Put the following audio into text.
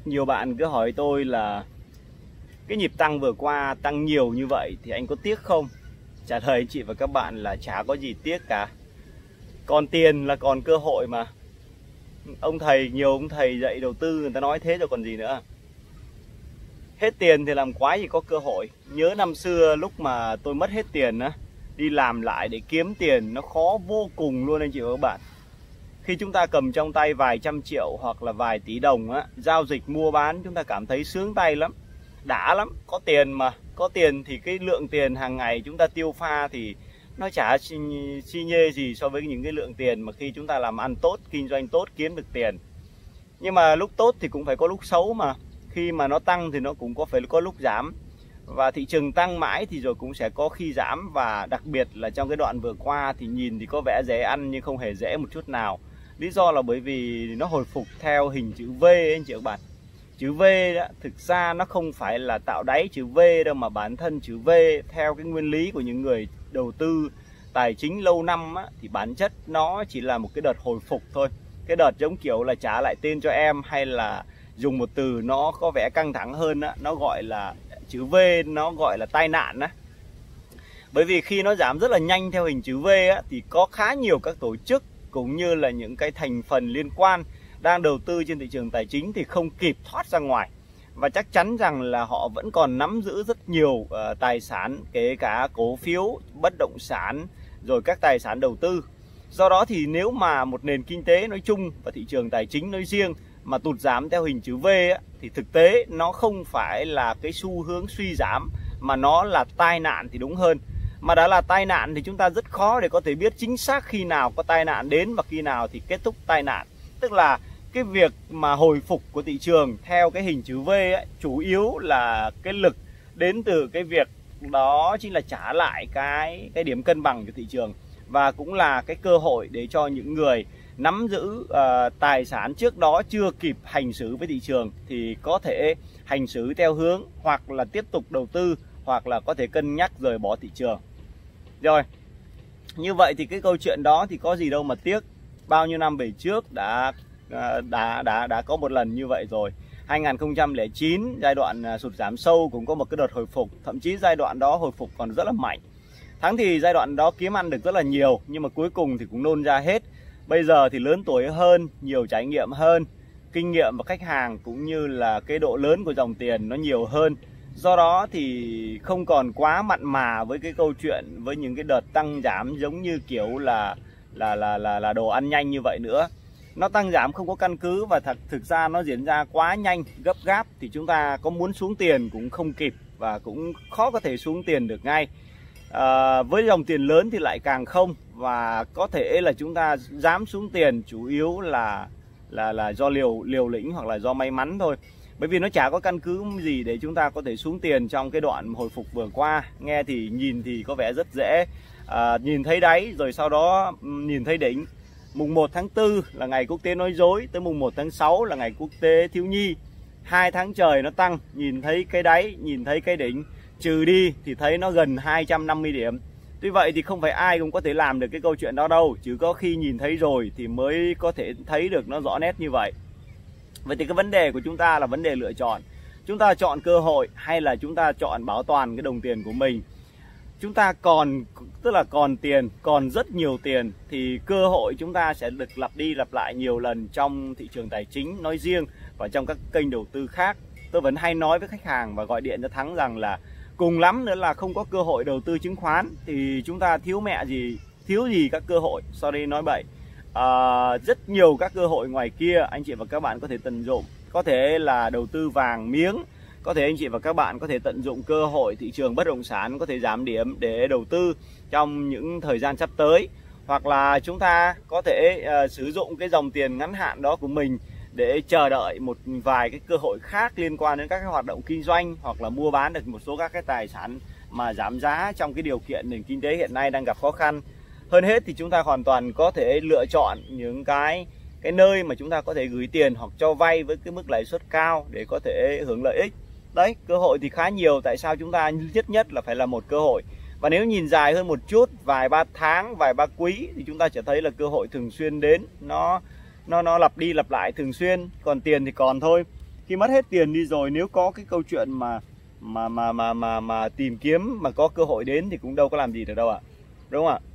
Nhiều bạn cứ hỏi tôi là cái nhịp tăng vừa qua tăng nhiều như vậy thì anh có tiếc không? Trả lời anh chị và các bạn là chả có gì tiếc cả. Còn tiền là còn cơ hội mà. Nhiều ông thầy dạy đầu tư người ta nói thế rồi còn gì nữa. Hết tiền thì làm quái gì có cơ hội. Nhớ năm xưa lúc mà tôi mất hết tiền á, đi làm lại để kiếm tiền nó khó vô cùng luôn anh chị và các bạn. Khi chúng ta cầm trong tay vài trăm triệu hoặc là vài tỷ đồng á, giao dịch mua bán chúng ta cảm thấy sướng tay lắm, đã lắm, có tiền mà. Có tiền thì cái lượng tiền hàng ngày chúng ta tiêu pha thì nó chả xi nhê gì so với những cái lượng tiền mà khi chúng ta làm ăn tốt, kinh doanh tốt, kiếm được tiền. Nhưng mà lúc tốt thì cũng phải có lúc xấu mà. Khi mà nó tăng thì nó cũng phải có lúc giảm. Và thị trường tăng mãi thì rồi cũng sẽ có khi giảm. Và đặc biệt là trong cái đoạn vừa qua thì nhìn thì có vẻ dễ ăn nhưng không hề dễ một chút nào. Lý do là bởi vì nó hồi phục theo hình chữ V ấy, anh chị các bạn. Chữ V đó, thực ra nó không phải là tạo đáy chữ V đâu, mà bản thân chữ V theo cái nguyên lý của những người đầu tư tài chính lâu năm á, thì bản chất nó chỉ là một cái đợt hồi phục thôi. Cái đợt giống kiểu là trả lại tên cho em, hay là dùng một từ nó có vẻ căng thẳng hơn á, nó gọi là chữ V, nó gọi là tai nạn á. Bởi vì khi nó giảm rất là nhanh theo hình chữ V á, thì có khá nhiều các tổ chức cũng như là những cái thành phần liên quan đang đầu tư trên thị trường tài chính thì không kịp thoát ra ngoài. Và chắc chắn rằng là họ vẫn còn nắm giữ rất nhiều tài sản, kể cả cổ phiếu, bất động sản, rồi các tài sản đầu tư. Do đó thì nếu mà một nền kinh tế nói chung và thị trường tài chính nói riêng mà tụt giảm theo hình chữ V á, thì thực tế nó không phải là cái xu hướng suy giảm, mà nó là tai nạn thì đúng hơn. Mà đã là tai nạn thì chúng ta rất khó để có thể biết chính xác khi nào có tai nạn đến và khi nào thì kết thúc tai nạn. Tức là cái việc mà hồi phục của thị trường theo cái hình chữ V ấy, chủ yếu là cái lực đến từ cái việc đó chính là trả lại cái điểm cân bằng của thị trường. Và cũng là cái cơ hội để cho những người nắm giữ tài sản trước đó chưa kịp hành xử với thị trường thì có thể hành xử theo hướng hoặc là tiếp tục đầu tư, hoặc là có thể cân nhắc rời bỏ thị trường. Rồi, như vậy thì cái câu chuyện đó thì có gì đâu mà tiếc. Bao nhiêu năm về trước đã có một lần như vậy rồi. 2009 giai đoạn sụt giảm sâu cũng có một cái đợt hồi phục, thậm chí giai đoạn đó hồi phục còn rất là mạnh. Thắng thì giai đoạn đó kiếm ăn được rất là nhiều, nhưng mà cuối cùng thì cũng nôn ra hết. Bây giờ thì lớn tuổi hơn, nhiều trải nghiệm hơn, kinh nghiệm và khách hàng cũng như là cái độ lớn của dòng tiền nó nhiều hơn. Do đó thì không còn quá mặn mà với cái câu chuyện với những cái đợt tăng giảm giống như kiểu là đồ ăn nhanh như vậy nữa. Nó tăng giảm không có căn cứ và thực ra nó diễn ra quá nhanh, gấp gáp thì chúng ta có muốn xuống tiền cũng không kịp và cũng khó có thể xuống tiền được ngay. Với dòng tiền lớn thì lại càng không, và có thể là chúng ta dám xuống tiền chủ yếu là do liều lĩnh hoặc là do may mắn thôi. Bởi vì nó chả có căn cứ gì để chúng ta có thể xuống tiền trong cái đoạn hồi phục vừa qua. Nghe thì nhìn thì có vẻ rất dễ, nhìn thấy đáy rồi sau đó nhìn thấy đỉnh. Mùng 1 tháng 4 là ngày quốc tế nói dối, tới mùng 1 tháng 6 là ngày quốc tế thiếu nhi. 2 tháng trời nó tăng, nhìn thấy cái đáy, nhìn thấy cái đỉnh, trừ đi thì thấy nó gần 250 điểm. Tuy vậy thì không phải ai cũng có thể làm được cái câu chuyện đó đâu, chứ có khi nhìn thấy rồi thì mới có thể thấy được nó rõ nét như vậy. Vậy thì cái vấn đề của chúng ta là vấn đề lựa chọn. Chúng ta chọn cơ hội hay là chúng ta chọn bảo toàn cái đồng tiền của mình. Chúng ta còn tiền, còn rất nhiều tiền thì cơ hội chúng ta sẽ được lặp đi lặp lại nhiều lần trong thị trường tài chính nói riêng và trong các kênh đầu tư khác. Tôi vẫn hay nói với khách hàng và gọi điện cho Thắng rằng là cùng lắm nữa là không có cơ hội đầu tư chứng khoán thì chúng ta thiếu gì các cơ hội. Sorry nói bậy. Rất nhiều các cơ hội ngoài kia anh chị và các bạn có thể tận dụng. Có thể là đầu tư vàng miếng, có thể anh chị và các bạn có thể tận dụng cơ hội thị trường bất động sản có thể giảm điểm để đầu tư trong những thời gian sắp tới. Hoặc là chúng ta có thể sử dụng cái dòng tiền ngắn hạn đó của mình để chờ đợi một vài cái cơ hội khác liên quan đến các cái hoạt động kinh doanh, hoặc là mua bán được một số các cái tài sản mà giảm giá trong cái điều kiện nền kinh tế hiện nay đang gặp khó khăn. Hơn hết thì chúng ta hoàn toàn có thể lựa chọn những cái nơi mà chúng ta có thể gửi tiền hoặc cho vay với cái mức lãi suất cao để có thể hưởng lợi ích. Đấy, cơ hội thì khá nhiều, tại sao chúng ta nhất là phải là một cơ hội. Và nếu nhìn dài hơn một chút, vài ba tháng, vài ba quý thì chúng ta sẽ thấy là cơ hội thường xuyên đến, nó lặp đi lặp lại thường xuyên. Còn tiền thì còn thôi. Khi mất hết tiền đi rồi, nếu có cái câu chuyện mà tìm kiếm mà có cơ hội đến thì cũng đâu có làm gì được đâu ạ. Đúng không ạ?